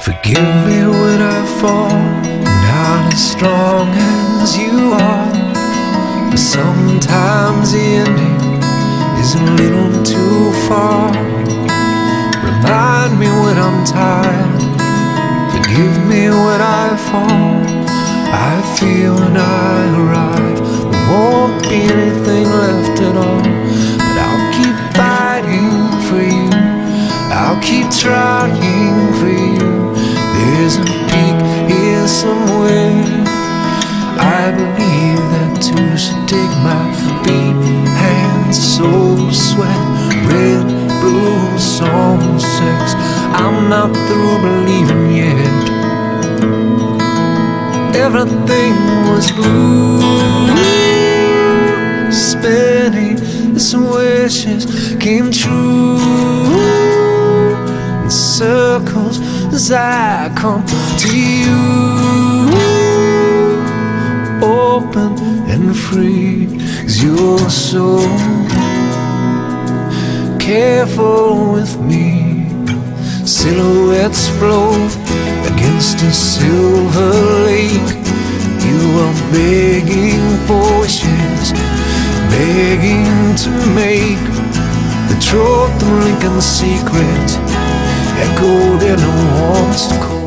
Forgive me when I fall, not as strong as you are. Sometimes the ending is a little too far. Remind me when I'm tired, forgive me when I fall. I feel when I arrive there won't be anything left at all. But I'll keep fighting for you, I'll keep trying for you. There's a peak here somewhere, I believe that too. So take my feet, hands, soul, sweat, red, blue, song, sex. I'm not through believing yet. Everything was blue, spinning as wishes came true. In circles as I come to you, open and free. 'Cause you're so careful with me. Silhouettes float against a silver lake. You are begging for wishes, begging to make the truth of Lincoln's secret echoed in a warm cold.